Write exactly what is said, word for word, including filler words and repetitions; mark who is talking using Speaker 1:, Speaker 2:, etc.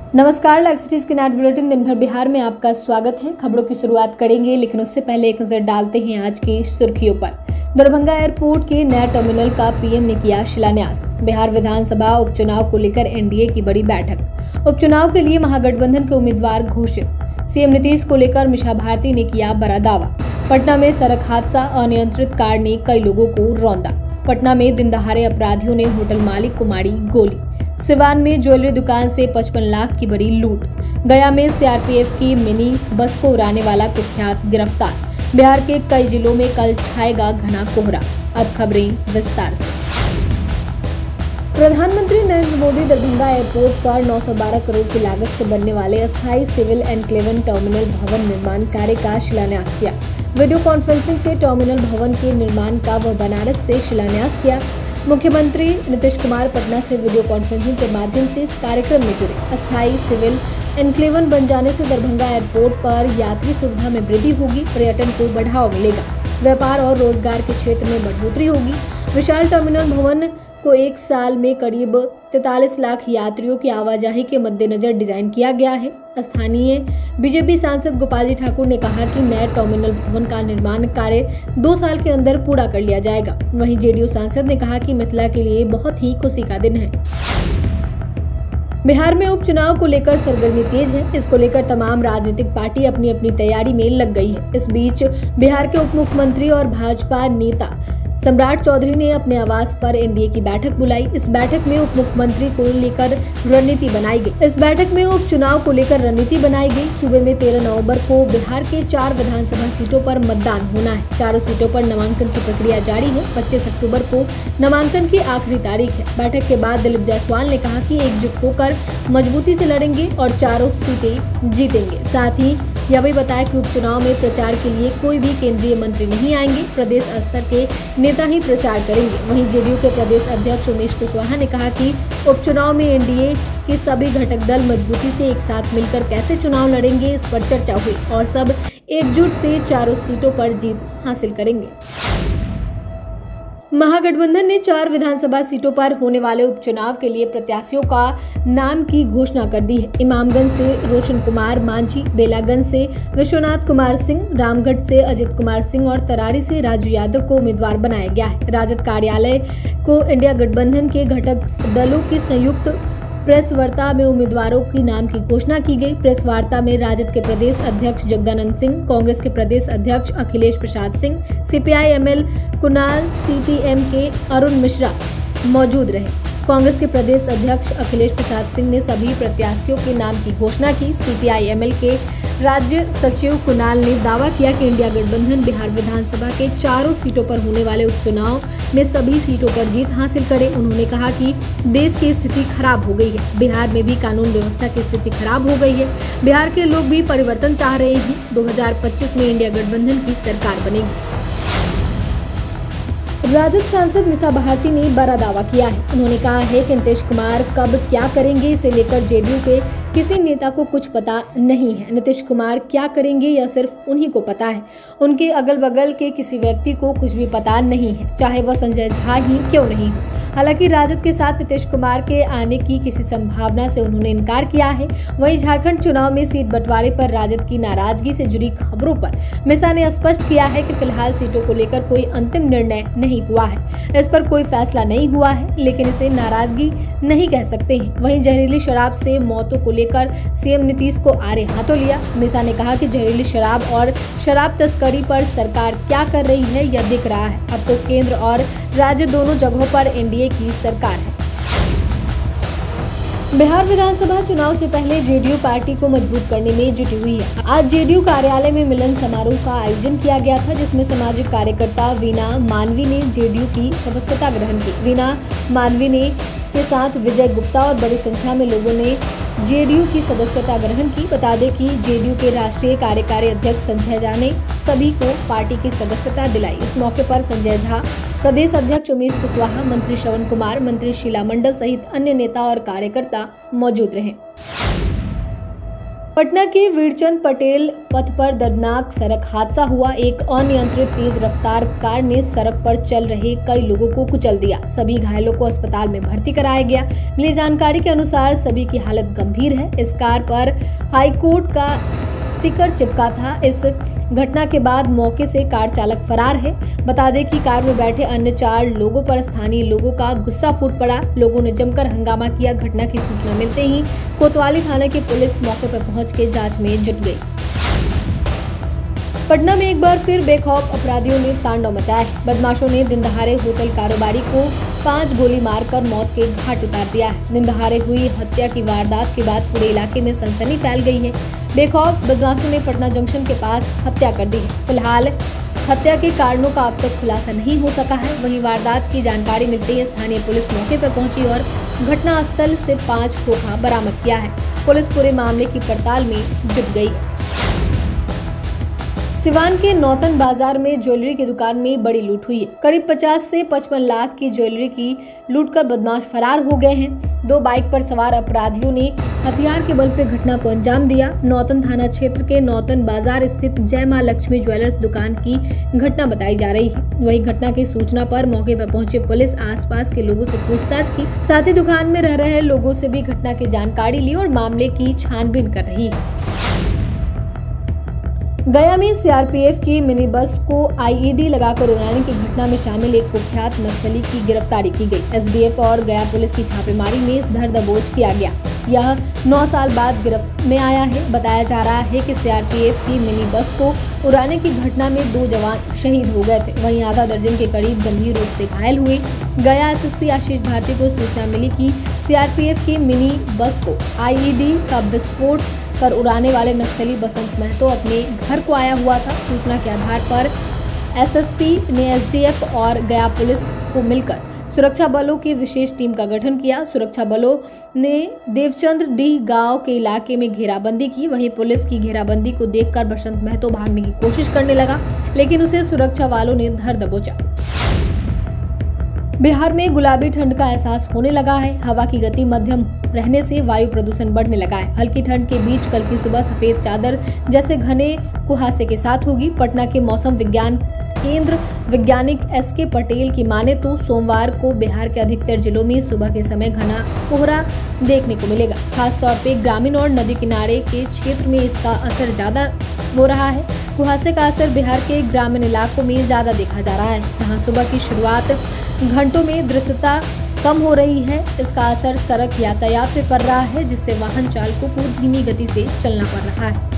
Speaker 1: नमस्कार, live cities के night bulletin दिन भर बिहार में आपका स्वागत है। खबरों की शुरुआत करेंगे, लेकिन उससे पहले एक नजर डालते हैं आज की सुर्खियों पर। दरभंगा एयरपोर्ट के नए टर्मिनल का पीएम ने किया शिलान्यास। बिहार विधानसभा उपचुनाव को लेकर एनडीए की बड़ी बैठक। उपचुनाव के लिए महागठबंधन के उम्मीदवार घोषित। सीएम नीतीश को लेकर मीसा भारती ने किया बड़ा दावा। पटना में सड़क हादसा, अनियंत्रित कार ने कई लोगों को रौंदा। पटना में दिन दहाड़े अपराधियों ने होटल मालिक को मारी गोली। सिवान में ज्वेलरी दुकान से पचपन लाख की बड़ी लूट। गया में सीआरपीएफ की मिनी बस को उड़ाने वाला कुख्यात गिरफ्तार। बिहार के कई जिलों में कल छाएगा घना कोहरा। अब खबरें विस्तार से। प्रधानमंत्री नरेंद्र मोदी दरभंगा एयरपोर्ट पर नौ सौ बारह करोड़ की लागत से बनने वाले अस्थायी सिविल एनक्लेव टर्मिनल भवन निर्माण कार्य का शिलान्यास किया। वीडियो कॉन्फ्रेंसिंग से टर्मिनल भवन के निर्माण का व बनारस से शिलान्यास किया। मुख्यमंत्री नीतीश कुमार पटना से वीडियो कॉन्फ्रेंसिंग के माध्यम से इस कार्यक्रम में जुड़े। अस्थायी सिविल एनक्लेव बन जाने से दरभंगा एयरपोर्ट पर यात्री सुविधा में वृद्धि होगी, पर्यटन को बढ़ावा मिलेगा, व्यापार और रोजगार के क्षेत्र में बढ़ोतरी होगी। विशाल टर्मिनल भवन को एक साल में करीब तैंतालीस लाख यात्रियों की आवाजाही के मद्देनजर डिजाइन किया गया है। स्थानीय बीजेपी सांसद गोपाल जी ठाकुर ने कहा कि नए टर्मिनल भवन का निर्माण कार्य दो साल के अंदर पूरा कर लिया जाएगा। वहीं जेडीयू सांसद ने कहा कि मिथिला के लिए बहुत ही खुशी का दिन है। बिहार में उपचुनाव को लेकर सरगर्मी तेज है। इसको लेकर तमाम राजनीतिक पार्टी अपनी अपनी तैयारी में लग गई है। इस बीच बिहार के उप मुख्यमंत्री और भाजपा नेता सम्राट चौधरी ने अपने आवास पर एनडीए की बैठक बुलाई। इस बैठक में उप मुख्यमंत्री को लेकर रणनीति बनाई गई। इस बैठक में उपचुनाव को लेकर रणनीति बनाई गई। सूबे में तेरह नवंबर को बिहार के चार विधानसभा सीटों पर मतदान होना है। चारों सीटों पर नामांकन की प्रक्रिया जारी है। पच्चीस अक्टूबर को नामांकन की आखिरी तारीख है। बैठक के बाद दिलीप जायसवाल ने कहा कि एकजुट होकर मजबूती से लड़ेंगे और चारों सीटें जीतेंगे। साथ ही यह भी बताया कि उपचुनाव में प्रचार के लिए कोई भी केंद्रीय मंत्री नहीं आएंगे, प्रदेश स्तर के नेता ही प्रचार करेंगे। वहीं जेडीयू के प्रदेश अध्यक्ष उमेश कुशवाहा ने कहा कि उपचुनाव में एनडीए के सभी घटक दल मजबूती से एक साथ मिलकर कैसे चुनाव लड़ेंगे, इस पर चर्चा हुई और सब एकजुट से चारों सीटों पर जीत हासिल करेंगे। महागठबंधन ने चार विधानसभा सीटों पर होने वाले उपचुनाव के लिए प्रत्याशियों का नाम की घोषणा कर दी है। इमामगंज से रोशन कुमार मांझी, बेलागंज से विश्वनाथ कुमार सिंह, रामगढ़ से अजित कुमार सिंह और तरारी से राजू यादव को उम्मीदवार बनाया गया है। राजद कार्यालय को इंडिया गठबंधन के घटक दलों की संयुक्त प्रेस वार्ता में उम्मीदवारों की नाम की घोषणा की गई। प्रेस वार्ता में राजद के प्रदेश अध्यक्ष जगदानंद सिंह, कांग्रेस के प्रदेश अध्यक्ष Akhilesh Prasad Singh, CPI ML Kunal, CPM के अरुण मिश्रा मौजूद रहे। कांग्रेस के प्रदेश अध्यक्ष अखिलेश प्रसाद सिंह ने सभी प्रत्याशियों के नाम की घोषणा की। सीपीआई एमएल के राज्य सचिव कुणाल ने दावा किया कि इंडिया गठबंधन बिहार विधानसभा के चारों सीटों पर होने वाले उपचुनाव में सभी सीटों पर जीत हासिल करे। उन्होंने कहा कि देश की स्थिति खराब हो गई है, बिहार में भी कानून व्यवस्था की स्थिति खराब हो गई है। बिहार के लोग भी परिवर्तन चाह रहे हैं। दो हजार पच्चीस में इंडिया गठबंधन की सरकार बनेगी। राजद सांसद मीसा भारती ने बड़ा दावा किया है। उन्होंने कहा है कि नीतीश कुमार कब क्या करेंगे इसे लेकर जेडीयू के किसी नेता को कुछ पता नहीं है। नीतीश कुमार क्या करेंगे यह सिर्फ उन्हीं को पता है। उनके अगल बगल के किसी व्यक्ति को कुछ भी पता नहीं है, चाहे वह संजय झा ही क्यों नहीं हो। हालांकि राजद के साथ नीतीश कुमार के आने की किसी संभावना से उन्होंने इनकार किया है। वहीं झारखंड चुनाव में सीट बंटवारे पर राजद की नाराजगी से जुड़ी खबरों पर मीसा ने स्पष्ट किया है कि फिलहाल सीटों को लेकर कोई अंतिम निर्णय नहीं हुआ है। इस पर कोई फैसला नहीं हुआ है, लेकिन इसे नाराजगी नहीं कह सकते हैं। वहीं जहरीली शराब से मौतों को लेकर सीएम नीतीश को आड़े हाथों लिया। मीसा ने कहा कि जहरीली शराब और शराब तस्करी पर सरकार क्या कर रही है यह दिख रहा है। अब तो केंद्र और राज्य दोनों जगहों पर एनडीए की सरकार है। बिहार विधानसभा चुनाव से पहले जेडीयू पार्टी को मजबूत करने में जुटी हुई है। आज जेडीयू कार्यालय में मिलन समारोह का आयोजन किया गया था, जिसमें सामाजिक कार्यकर्ता वीना मानवी ने जेडीयू की सदस्यता ग्रहण की। वीना मानवी ने के साथ विजय गुप्ता और बड़ी संख्या में लोगों ने जेडीयू की सदस्यता ग्रहण की। बता दें कि जेडीयू के राष्ट्रीय कार्यकारी अध्यक्ष संजय झा ने सभी को पार्टी की सदस्यता दिलाई। इस मौके पर संजय झा, प्रदेश अध्यक्ष उमेश कुशवाहा, मंत्री श्रवण कुमार, मंत्री शीला मंडल सहित अन्य नेता और कार्यकर्ता मौजूद रहे। पटना के वीरचंद पटेल पथ पर दर्दनाक सड़क हादसा हुआ। एक अनियंत्रित तेज रफ्तार कार ने सड़क पर चल रहे कई लोगों को कुचल दिया। सभी घायलों को अस्पताल में भर्ती कराया गया। मिली जानकारी के अनुसार सभी की हालत गंभीर है। इस कार पर हाईकोर्ट का स्टिकर चिपका था। इस घटना के बाद मौके से कार चालक फरार है। बता दें कि कार में बैठे अन्य चार लोगों पर स्थानीय लोगों का गुस्सा फूट पड़ा। लोगों ने जमकर हंगामा किया। घटना की सूचना मिलते ही कोतवाली थाने की पुलिस मौके पर पहुंच के जांच में जुट गई। पटना में एक बार फिर बेखौफ अपराधियों ने तांडव मचाया है। बदमाशों ने दिन दहाड़े होटल कारोबारी को पांच गोली मारकर मौत के घाट उतार दिया है। दिन दहाड़े हुई हत्या की वारदात के बाद पूरे इलाके में सनसनी फैल गई है। बेखौफ बदमाशों ने पटना जंक्शन के पास हत्या कर दी है। फिलहाल हत्या के कारणों का अब तक खुलासा नहीं हो सका है। वहीं वारदात की जानकारी मिलते ही स्थानीय पुलिस मौके पर पहुंची और घटनास्थल से पांच खोखा बरामद किया है। पुलिस पूरे मामले की पड़ताल में जुट गई है। सिवान के नौतन बाजार में ज्वेलरी की दुकान में बड़ी लूट हुई है। करीब पचास से पचपन लाख की ज्वेलरी की लूट कर बदमाश फरार हो गए हैं। दो बाइक पर सवार अपराधियों ने हथियार के बल पर घटना को अंजाम दिया। नौतन थाना क्षेत्र के नौतन बाजार स्थित जय मां लक्ष्मी ज्वेलर्स दुकान की घटना बताई जा रही है। वहीं घटना की सूचना पर मौके पर पहुंचे पुलिस आसपास के लोगों से पूछताछ की। साथ ही दुकान में रह रहे लोगों से भी घटना की जानकारी ली और मामले की छानबीन कर रही है। गया में सीआरपीएफ की मिनी बस को आईईडी लगाकर उड़ाने की घटना में शामिल एक कुख्यात नक्सली की गिरफ्तारी की गई। एसडीएफ और गया पुलिस की छापेमारी में इस धर दबोच किया गया। यह नौ साल बाद गिरफ्त में आया है। बताया जा रहा है कि सीआरपीएफ की मिनी बस को उड़ाने की घटना में दो जवान शहीद हो गए थे। वहीं आधा दर्जन के करीब गंभीर रूप से घायल हुए। गया एसएसपी आशीष भारती को सूचना मिली कि सीआरपीएफ की मिनी बस को आईईडी का विस्फोट कर उड़ाने वाले नक्सली बसंत महतो अपने घर को आया हुआ था। सूचना के आधार पर एसएसपी ने एसडीएफ और गया पुलिस को मिलकर सुरक्षा बलों की विशेष टीम का गठन किया। सुरक्षा बलों ने देवचंद्र डी गांव के इलाके में घेराबंदी की। वहीं पुलिस की घेराबंदी को देखकर बसंत महतो भागने की कोशिश करने लगा, लेकिन उसे सुरक्षा वालों ने धर दबोचा। बिहार में गुलाबी ठंड का एहसास होने लगा है। हवा की गति मध्यम रहने से वायु प्रदूषण बढ़ने लगा है। हल्की ठंड के बीच कल की सुबह सफेद चादर जैसे घने कुहासे के साथ होगी। पटना के मौसम विज्ञान केंद्र वैज्ञानिक एस के पटेल की माने तो सोमवार को बिहार के अधिकतर जिलों में सुबह के समय घना कोहरा देखने को मिलेगा। खासतौर पे ग्रामीण और नदी किनारे के क्षेत्र में इसका असर ज्यादा हो रहा है। कुहासे का असर बिहार के ग्रामीण इलाकों में ज्यादा देखा जा रहा है, जहां सुबह की शुरुआत घंटों में दृश्यता कम हो रही है। इसका असर सड़क यातायात पे पड़ रहा है, जिससे वाहन चालकों को धीमी गति से चलना पड़ रहा है।